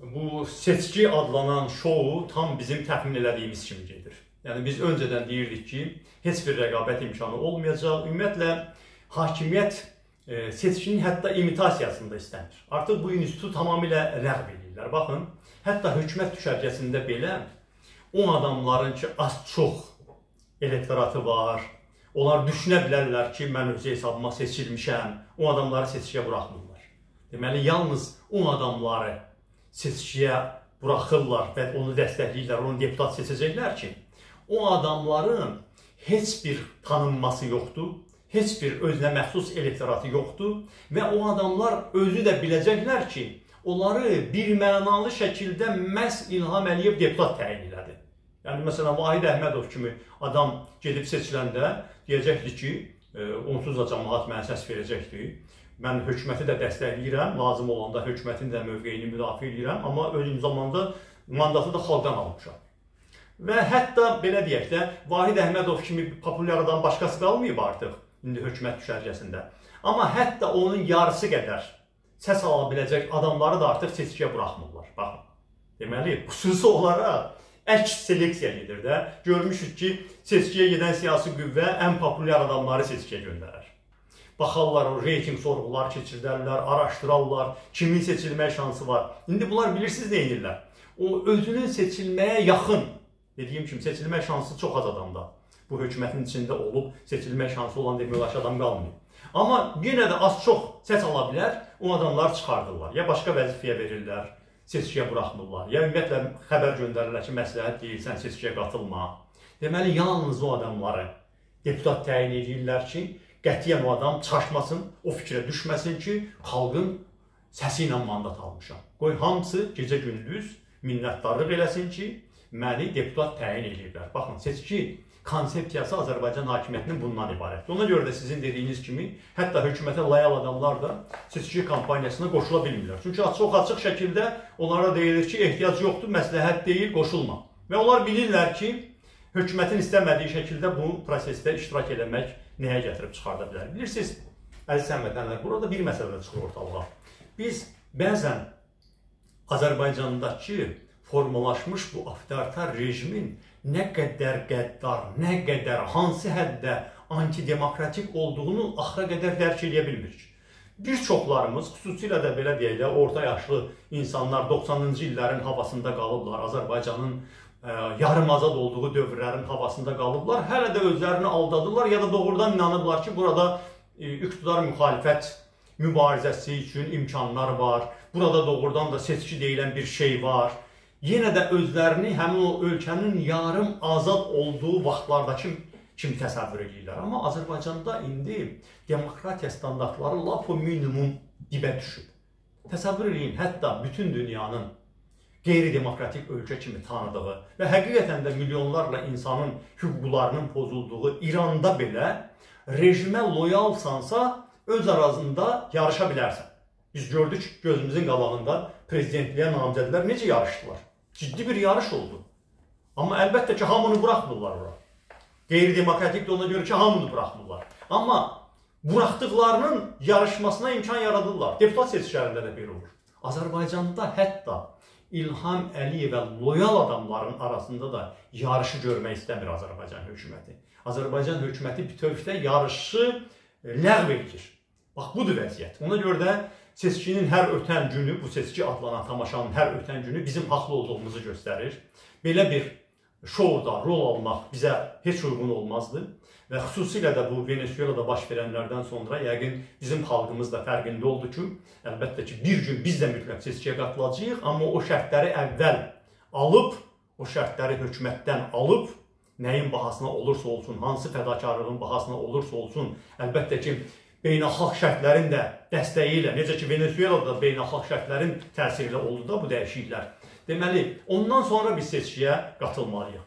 Bu seçki adlanan şou tam bizim təxmin elədiyimiz kimi gedir. Yəni biz öncədən deyirdik ki, heç bir rəqabət imkanı olmayacaq. Ümumiyyətlə, hakimiyyət seçkinin hətta imitasiyasını da istəmir. Artıq bu institutu tamamilə ləğv edirlər. Baxın, hətta hökumət düşərgəsində belə 10 adamların ki, az-çox elektoratı var. Onlar düşünə bilərlər ki, mən öz hesabıma seçilmişəm. O adamları seçkiyə buraxmırlar. Deməli, yalnız 10 adamları seçkiyə buraxırlar və onu dəstəkləyirlər, onu deputat seçəcəklər ki, o adamların heç bir tanınması yoxdur, heç bir özünə məxsus elektoratı yoxdur və o adamlar özü də biləcəklər ki, onları birmənalı şəkildə məhz İlham Əliyev deputat təyin elədi. Yəni, məsələn, Vahid Əhmədov kimi adam gedib seçiləndə deyəcəkdir ki, onsuz da cəmaət mənə səs verəcəkdir. Mən hökuməti də dəstəkləyirəm, lazım olanda hökumətin də mövqeyini müdafiə edirəm, amma özüm zamanda mandatı da xalqdan almışam. Və hətta, belə deyək də, Vahid Əhmədov kimi populyar adam başqası qalmayıb artıq, indi hökumət düşərgəsində. Amma hətta onun yarısı qədər səs ala biləcək adamları da artıq seçkiyə buraxmırlar. Baxın, deməli, xüsusi olaraq əks seleksiya gedir də. Görmüşük ki, seçkiyə gedən siyasi qüvvə ən populyar adamları seçkiyə göndərər. Baxarlar, o reyting sorğular keçirdərlər, araşdırarlar, kimin seçilməyə şansı var. İndi bunlar bilirsiniz nə edirlər? O özünün seçilməyə yaxın, dediyim kimi, seçilmə şansı çox az adamda. Bu hökumətin içində olub, seçilmə şansı olan demək olar ki, adam qalmıyor. Amma yenə də az-çox səs ala bilər, o adamlar çıxardırlar. Ya başqa vəzifəyə verirlər, seçkiyə buraxmırlar. Ya ümumiyyətlə xəbər göndərirlər ki, məsləhət deyilsən, seçkiyə qatılma. Deməli, yalnız o adamları deputat təyin edirlər ki, qətiyyən o adam çaşmasın, o fikrə düşməsin ki, xalqın səsi ilə mandat almışam. Qoy hamısı gecə-gündüz minnətdarlıq eləsin ki, məni deputat təyin edirlər. Baxın, seçki konsepsiyası Azərbaycan hakimiyyətinin bundan ibarətdir. Ona görə də sizin dediyiniz kimi, hətta hökumətə layal adamlar da seçki kampaniyasına qoşula bilmirlər. Çünki çox açıq şəkildə onlara deyilir ki, ehtiyac yoxdur, məsləhət deyil, qoşulma. Və onlar bilirlər ki, hökumətin istəmədiyi şəkildə bu prosesdə iştirak eləmək nəyə gətirib çıxarda bilər? Bilirsiniz, əziz həmvətənlər, burada bir məsələ çıxır ortalığa. Biz bəzən Azərbaycandakı formalaşmış bu avtoritar rejimin nə qədər qəddar, nə qədər, hansı həddə antidemokratik olduğunu axıra qədər dərk edə bilmirik. Bir çoxlarımız, xüsusilə də belə deyək, orta yaşlı insanlar 90-cı illərin havasında qalıblar, Azərbaycanın yarım azad olduğu dövrlərin havasında qalıblar, hələ də özlərini aldadırlar ya da doğrudan inanırlar ki, burada iqtidar müxalifət mübarizəsi üçün imkanlar var, burada doğrudan da seçki deyilən bir şey var. Yenə də özlərini həmin o ölkənin yarım azad olduğu vaxtlardakı kimi təsəvvür edirlər. Amma Azərbaycanda indi demokratiya standartları lap o minimum dibə düşüb. Təsəvvür edin, hətta bütün dünyanın qeyri-demokratik ölkə kimi tanıdığı və həqiqətən də milyonlarla insanın hüquqlarının pozulduğu İranda belə rejimə loyalsansa öz arazında yarışa bilərsən. Biz gördük gözümüzün qabağında prezidentliyə namizədlər necə yarışdılar. Ciddi bir yarış oldu. Amma əlbəttə ki, hamını buraxmırlar ora. Qeyri-demokratik də ona görə ki, hamını buraxmırlar. Amma buraxdıqlarının yarışmasına imkan yaradırlar. Deputat seçkilərində də belə olur. Azərbaycanda hətta İlham Əliyevə loyal adamların arasında da yarışı görmək istəmir Azərbaycan hökuməti. Azərbaycan hökuməti bütövlükdə yarışı ləğv edir. Bax, budur vəziyyət. Ona görə də seçkinin hər ötən günü, bu seçki adlanan tamaşanın hər ötən günü bizim haqlı olduğumuzu göstərir. Belə bir şouda rol almaq bizə heç uyğun olmazdı. Və xüsusilə də bu Venezuelada baş verənlərdən sonra yəqin bizim xalqımız da fərqində oldu ki, əlbəttə ki, bir gün biz də mütləq seçkiyə qatılacağıq, amma o şərtləri əvvəl alıb, o şərtləri hökumətdən alıb, nəyin bahasına olursa olsun, hansı fədakarlığın bahasına olursa olsun, əlbəttə ki, beynəlxalq şərtlərin də dəstəyi ilə, necə ki, Venezuelada beynəlxalq şərtlərin təsiri ilə oldu da bu dəyişikliklər. Deməli, ondan sonra biz seçkiyə qatılmalıyıq.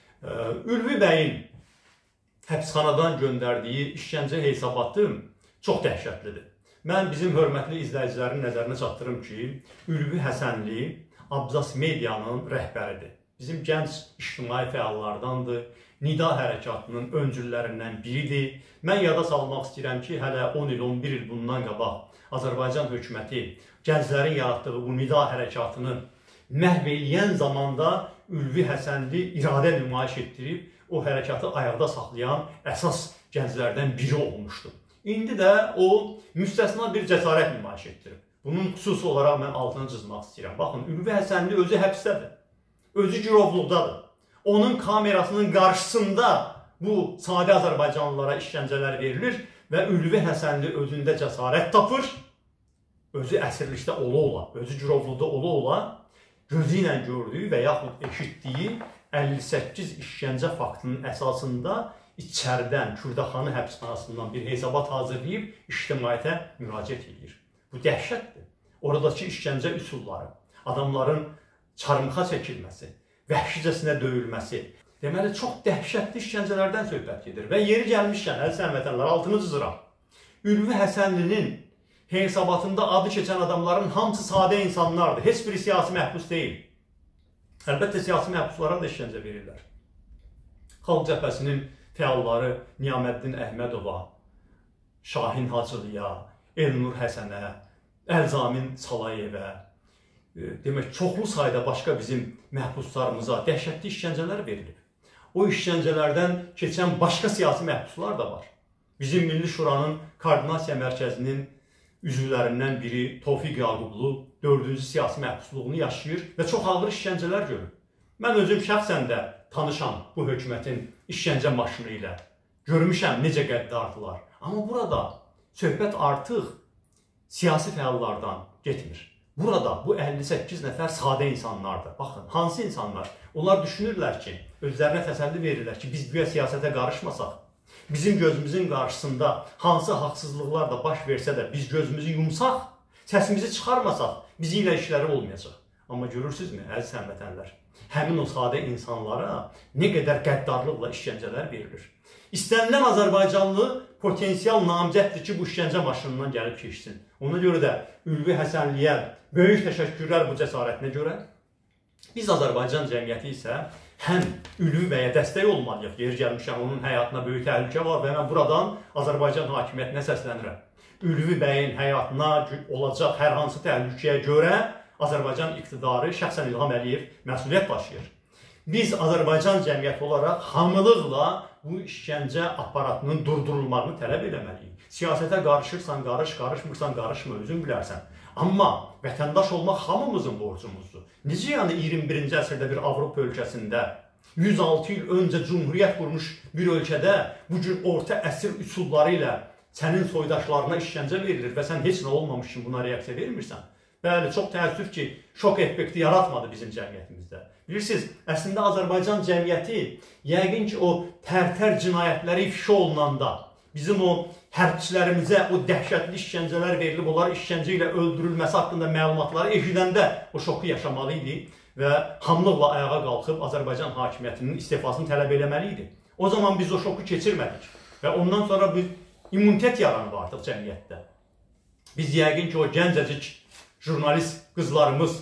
Ülvi bəyin həbsxanadan göndərdiyi işgəncə hesabatı çox dəhşətlidir. Mən bizim hörmətli izləyicilərin nəzərinə çatdırım ki, Ülvi Həsənli Abzas Medianın rəhbəridir. Bizim gənc ictimai fəallardandır, Nida hərəkatının öncüllərindən biridir. Mən yada salmaq istəyirəm ki, hələ 10 il, 11 il bundan qabaq Azərbaycan hökuməti gənclərin yaratdığı bu Nida hərəkatını məhv eləyən zamanda Ülvi Həsənli iradə nümayiş etdirib, o hərəkatı ayaqda saxlayan əsas gənclərdən biri olmuşdu. İndi də o müstəsna bir cəsarət nümayiş etdirib. Bunun xüsusi olaraq mən altını çizmək istəyirəm. Baxın, Ülvi Həsənli özü həbsdədir, özü girovluqdadır. Onun kamerasının qarşısında bu sadə Azərbaycanlılara işgəncələr verilir və Ülvi Həsənli özündə cəsarət tapır, özü əsirlikdə ola-ola, özü girovluqda ola-ola, gözü ilə gördüyü və yaxud eşitdiyi 58 işgəncə faktının əsasında içəridən, Kürdəxanı həbsxanasından bir hesabat hazırlayıb ictimaiyyətə müraciət edir. Bu dəhşətdir. Oradakı işgəncə üsulları, adamların çarmıxa çəkilməsi, vəhşicəsinə döyülməsi. Deməli, çox dəhşətli işgəncələrdən söhbət gedir. Və yeri gəlmişkən, əziz həmvətənlər, altını cızıram. Ülvi Həsənlinin hesabatında adı keçən adamların hamısı sadə insanlardır. Heç biri siyasi məhbus deyil. Əlbəttə, siyasi məhbuslara da işgəncə verirlər. Xalq Cəbhəsinin fəalları Niyaməddin Əhmədova, Şahin Hacılıya, Elnur Həsənə, Əlzamin Salayevə, demək, çoxlu sayda başqa bizim məhbuslarımıza dəhşətli işgəncələr verilib. O işgəncələrdən keçən başqa siyasi məhbuslar da var. Bizim Milli Şuranın Koordinasiya Mərkəzinin üzvlərindən biri Tofiq Yaqublu 4-cü siyasi məhbusluğunu yaşayır və çox ağır işgəncələr görür. Mən özüm şəxsən də tanışam bu hökumətin işgəncə maşını ilə. Görmüşəm necə qəddardılar. Amma burada söhbət artıq siyasi fəallardan getmir. Burada bu 58 nəfər sadə insanlardır. Baxın, hansı insanlar? Onlar düşünürlər ki, özlərinə təsəlli verirlər ki, biz güya siyasətə qarışmasaq, bizim gözümüzün qarşısında hansı haqsızlıqlar da baş versə də biz gözümüzü yumsaq, səsimizi çıxarmasaq, bizi ilə işləri olmayacaq. Amma görürsünüzmü, əziz həmvətənlər, həmin o sadə insanlara nə qədər qəddarlıqla işgəncələr verilir. İstənilən Azərbaycanlı potensial namizəddir ki, bu işgəncə maşınından gəlib keçsin. Ona görə də Ülvi Həsənliyə böyük təşəkkürlər bu cəsarətinə görə. Biz Azərbaycan cəmiyyəti isə həm Ülvi bəyə dəstək olmalıyıq. Yeri gəlmişəm, onun həyatına böyük təhlükə var və mən buradan Azərbaycan hakimiyyətinə səslənirəm. Ülvi bəyin həyatına olacaq hər hansı təhlükəyə görə Azərbaycan iqtidarı, şəxsən İlham Əliyev məsuliyyət daşıyır. Biz Azərbaycan cəmiyyəti olaraq hamılıqla bu işgəncə aparatının durdurulmasını tələb eləməliyik. Siyasətə qarışırsan, qarış, qarışmırsan, qarışma, özün bilərsən. Amma vətəndaş olmaq hamımızın borcumuzdur. Necə yəni 21-ci əsrdə bir Avropa ölkəsində 106 il öncə cümhuriyyət qurmuş bir ölkədə bu cür orta əsr üsulları ilə sənin soydaşlarına işgəncə verilir və sən heç nə olmamış kimi buna reaksiya vermirsən? Bəli, çox təəssüf ki, şok effekti yaratmadı bizim cəmiyyətimizdə. Bilirsiniz, əslində Azərbaycan cəmiyyəti yəqin ki, o tərtər cinayətləri ifşa olunanda, bizim o hərbçilərimizə o dəhşətli işgəncələr verilib, onların işgəncə ilə öldürülməsi haqqında məlumatları eşidəndə o şoku yaşamalı idi və hamılıqla ayağa qalxıb Azərbaycan hakimiyyətinin istifasını tələb eləməli idi. O zaman biz o şoku keçirmədik və ondan sonra bir immunitet yaranıb artıq cəmiyyətdə. Biz yəqin ki, o gəncəcik jurnalist qızlarımız,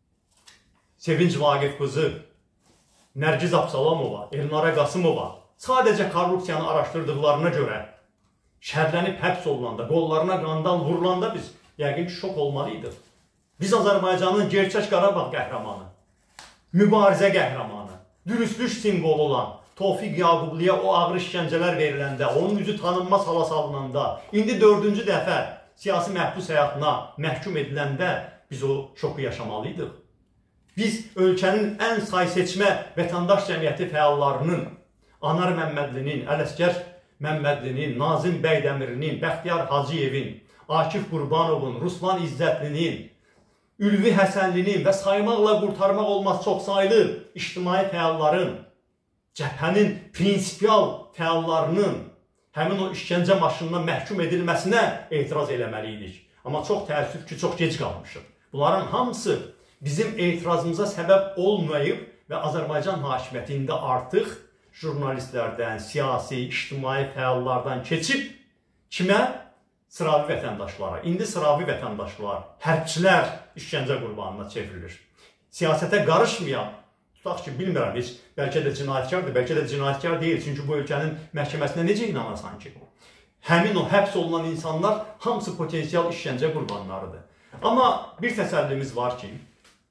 Sevinç Vaqif qızı, Nərgiz Absalamova, Elnara Qasımova sadəcə korrupsiyanı araşdırdıqlarına görə şərlənib həbs olunanda, qollarına qandal vurulanda biz yəqin ki, şok olmalıydıq. Biz Azərbaycanın gerçək Qarabağ qəhrəmanı, mübarizə qəhrəmanı, dürüstlük simvolu olan Tofiq Yaqubluya o ağır işgəncələr veriləndə, onun üzü tanınmaz hala salınanda, indi 4-cü dəfə siyasi məhbus həyatına məhkum ediləndə biz o şoku yaşamalıydıq. Biz ölkənin ən sayseçmə vətəndaş cəmiyyəti fəallarının, Anar Məmmədlinin, Ələsgər Məmmədlinin, Nazim Bəydəmirinin, Bəxtiyar Hacıyevin, Akif Qurbanovun, Ruslan İzzətlinin, Ülvi Həsənlinin və saymaqla qurtarmaq olmaz çoxsaylı ictimai fəalların, cəbhənin prinsipial fəallarının həmin o işgəncə maşınına məhkum edilməsinə etiraz eləməliydik. Amma çox təəssüf ki, çox gec qalmışıq. Bunların hamısı bizim etirazımıza səbəb olmayıb və Azərbaycan hakimiyyətində artıq jurnalistlərdən, siyasi, ictimai fəallardan keçib kimə? Sıravi vətəndaşlara. İndi sıravi vətəndaşlar, hərbçilər işgəncə qurbanına çevrilir. Siyasətə qarışmayan, tutaq ki, bilmirəm, heç bəlkə də cinayətkardır, bəlkə də cinayətkar deyil. Çünki bu ölkənin məhkəməsinə necə inanasan ki? Həmin o həbs olunan insanlar hamısı potensial işgəncə qurbanlarıdır. Amma bir təsəllimiz var ki,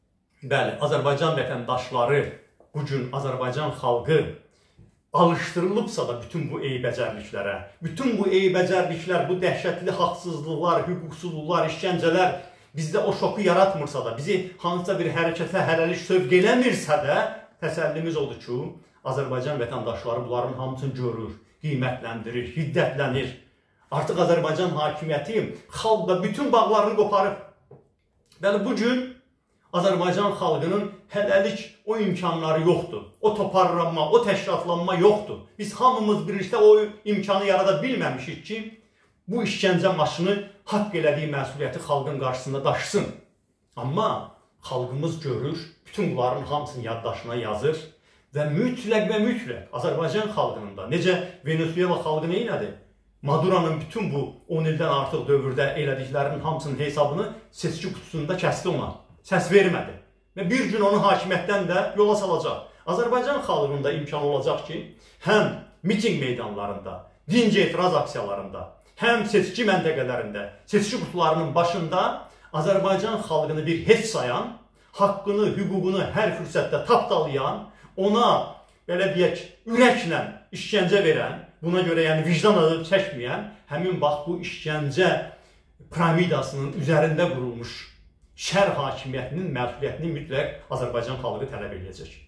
Bəli, Azərbaycan vətəndaşları, bu gün Azərbaycan xalqı alışdırılıbsa da bütün bu eybəcərliklərə, bütün bu eybəcərliklər, bu dəhşətli haqsızlıqlar, hüquqsuzluqlar, işgəncələr bizdə o şoku yaratmırsa da, bizi hansısa bir hərəkətə, hələlik sövq eləmirsə də, təsəllimiz odur ki, Azərbaycan vətəndaşları bunların hamısını görür, qiymətləndirir, hiddətlənir. Artıq Azərbaycan hakimiyyəti xalqla bütün bağlarını qoparıb. Bəli, bugün Azərbaycan xalqının hələlik o imkanları yoxdur. O toparlanma, o təşkilatlanma yoxdur. Biz hamımız birlikdə o imkanı yarada bilməmişik ki, bu işgəncə maşını haqq elədiyi məsuliyyəti xalqın qarşısında daşısın. Amma xalqımız görür, bütün bunların hamısını yaddaşına yazır və mütləq Azərbaycan xalqının da, necə Venezuela xalqı neynədir? Maduranın bütün bu 10 ildən artıq dövrdə elədiklərinin hamısının hesabını seçki qutusunda kəsdi ona. Səs vermədi və bir gün onu hakimiyyətdən də yola salacaq. Azərbaycan xalqının da imkanı olacaq ki, həm miting meydanlarında, dinc etiraz aksiyalarında, həm seçki məntəqələrində, seçki qutularının başında Azərbaycan xalqını bir heç sayan, haqqını, hüququnu hər fürsətdə tapdalayan, ona belə deyək, ürəklə işgəncə verən, buna görə yəni vicdan azabı çəkməyən, həmin bax bu işgəncə piramidasının üzərində qurulmuş şər hakimiyyətinin məsuliyyətini mütləq Azərbaycan xalqı tələb edəcək.